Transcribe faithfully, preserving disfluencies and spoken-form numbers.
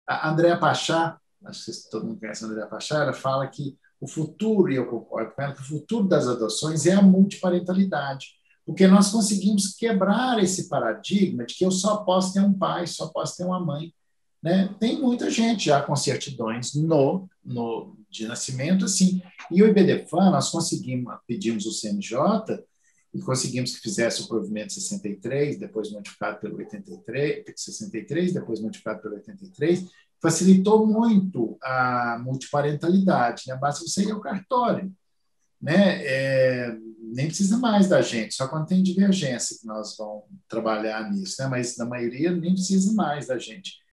A Andréa Pachá, acho que todo mundo conhece a Andréa Pachá, ela fala que o futuro, e eu concordo com ela, que o futuro das adoções é a multiparentalidade, porque nós conseguimos quebrar esse paradigma de que eu só posso ter um pai, só posso ter uma mãe, né? Tem muita gente já com certidões no, no, de nascimento, assim, e o IBDFAN, nós conseguimos, pedimos o C N J, e conseguimos que fizesse o provimento sessenta e três, depois modificado pelo oitenta e três, sessenta e três, depois modificado pelo oitenta e três, facilitou muito a multiparentalidade, né? Basta você ir ao cartório, né? É, nem precisa mais da gente, só quando tem divergência que nós vamos trabalhar nisso, né? Mas na maioria nem precisa mais da gente.